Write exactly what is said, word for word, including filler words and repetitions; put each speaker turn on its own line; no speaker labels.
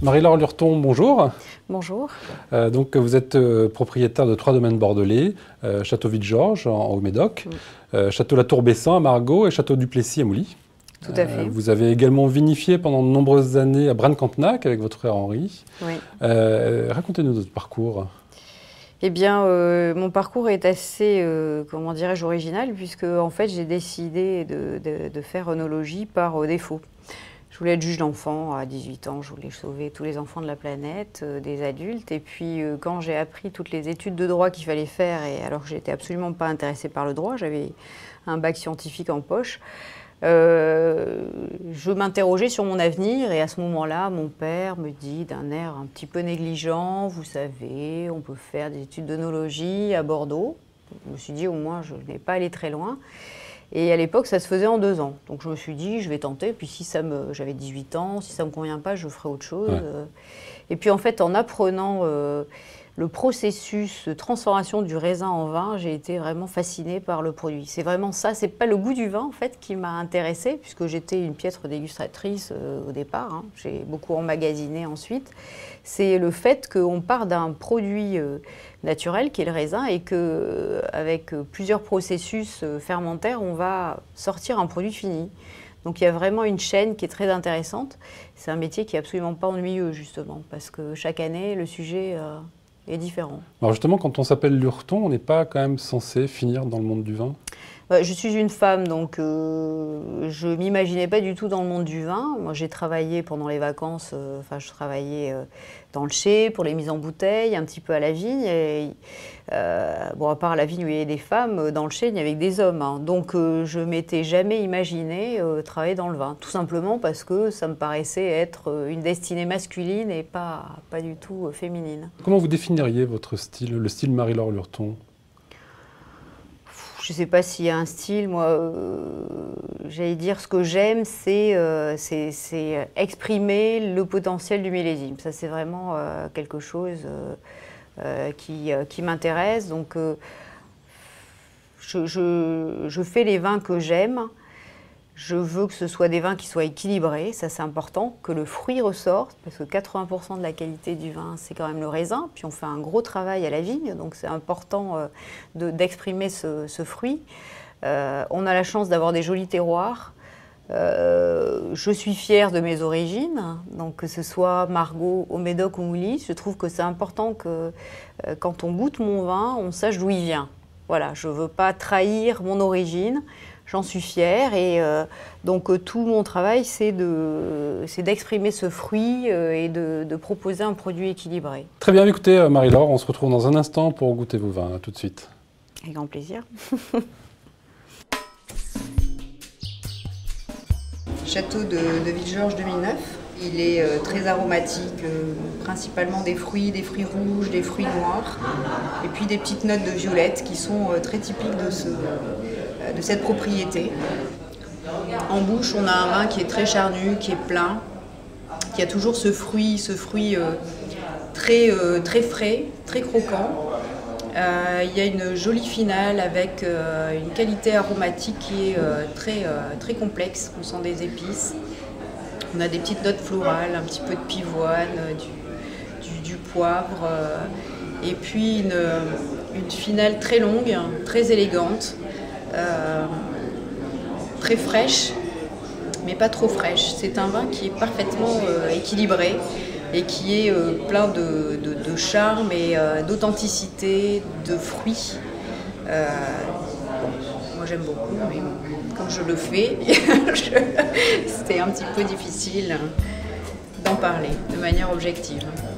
Marie-Laure Lurton, bonjour.
Bonjour.
Euh, donc, vous êtes euh, propriétaire de trois domaines bordelais, euh, Château Villegeorges en, en Haut-Médoc, oui. euh, Château La Tour-Bessin à Margaux et Château du Plessis à Mouly.
Tout à fait.
Euh, vous avez également vinifié pendant de nombreuses années à Braine-Cantenac avec votre frère Henri.
Oui.
Euh, Racontez-nous votre parcours.
Eh bien, euh, mon parcours est assez, euh, comment dirais-je, original, puisque en fait, j'ai décidé de, de, de faire œnologie par euh, défaut. Je voulais être juge d'enfants à dix-huit ans, je voulais sauver tous les enfants de la planète, euh, des adultes. Et puis, euh, quand j'ai appris toutes les études de droit qu'il fallait faire, et alors que j'étais absolument pas intéressée par le droit, j'avais un bac scientifique en poche, euh, je m'interrogeais sur mon avenir. Et à ce moment-là, mon père me dit d'un air un petit peu négligent, vous savez, on peut faire des études d'œnologie à Bordeaux. Je me suis dit, au moins, je n'ai pas allé très loin. Et à l'époque, ça se faisait en deux ans. Donc je me suis dit, je vais tenter. Puis si ça me, j'avais dix-huit ans, si ça ne me convient pas, je ferai autre chose. Ouais. Et puis en fait, en apprenant euh, le processus de transformation du raisin en vin, j'ai été vraiment fascinée par le produit. C'est vraiment ça. C'est pas le goût du vin en fait qui m'a intéressée, puisque j'étais une piètre dégustatrice euh, au départ. Hein. J'ai beaucoup emmagasiné ensuite. C'est le fait qu'on part d'un produit euh, naturel qui est le raisin et qu'avec euh, plusieurs processus euh, fermentaires, on va sortir un produit fini. Donc il y a vraiment une chaîne qui est très intéressante. C'est un métier qui n'est absolument pas ennuyeux justement, parce que chaque année, le sujet euh, est différent.
Alors justement, quand on s'appelle Lurton, on n'est pas quand même censé finir dans le monde du vin ?
Je suis une femme, donc euh, je ne m'imaginais pas du tout dans le monde du vin. Moi, j'ai travaillé pendant les vacances, euh, enfin, je travaillais euh, dans le chai pour les mises en bouteille, un petit peu à la vigne. Et, euh, bon, à part la vigne où il y avait des femmes, dans le chai, il n'y avait que des hommes. Hein. Donc, euh, je ne m'étais jamais imaginé euh, travailler dans le vin, tout simplement parce que ça me paraissait être une destinée masculine et pas, pas du tout euh, féminine.
Comment vous définiriez votre style, le style Marie-Laure Lurton ?
Je ne sais pas s'il y a un style, moi, euh, j'allais dire ce que j'aime, c'est euh, exprimer le potentiel du millésime. Ça, c'est vraiment euh, quelque chose euh, euh, qui, euh, qui m'intéresse. Donc, euh, je, je, je fais les vins que j'aime. Je veux que ce soit des vins qui soient équilibrés, ça c'est important, que le fruit ressorte, parce que quatre-vingts pour cent de la qualité du vin, c'est quand même le raisin. Puis on fait un gros travail à la vigne, donc c'est important euh, d'exprimer ce, ce fruit. Euh, on a la chance d'avoir des jolis terroirs. Euh, je suis fière de mes origines, donc que ce soit Margaux, Haut-Médoc ou Mouly. Je trouve que c'est important que euh, quand on goûte mon vin, on sache d'où il vient. Voilà, je ne veux pas trahir mon origine. J'en suis fière et euh, donc euh, tout mon travail, c'est d'exprimer ce fruit euh, et de, de proposer un produit équilibré.
Très bien, écoutez Marie-Laure, on se retrouve dans un instant pour goûter vos vins. À tout de suite.
Avec grand plaisir. Château de, de Villegeorges deux mille neuf. Il est euh, très aromatique, euh, principalement des fruits, des fruits rouges, des fruits noirs, et puis des petites notes de violette qui sont euh, très typiques de, ce, euh, de cette propriété. En bouche, on a un vin qui est très charnu, qui est plein, qui a toujours ce fruit, ce fruit euh, très, euh, très frais, très croquant. Euh, il y a une jolie finale avec euh, une qualité aromatique qui est euh, très, euh, très complexe. On sent des épices. On a des petites notes florales, un petit peu de pivoine, du, du, du poivre, euh, et puis une, une finale très longue, très élégante, euh, très fraîche, mais pas trop fraîche. C'est un vin qui est parfaitement euh, équilibré et qui est euh, plein de, de, de charme et euh, d'authenticité, de fruits. Euh, bon, moi j'aime beaucoup, mais comme je le fais, c'était un petit peu difficile d'en parler de manière objective.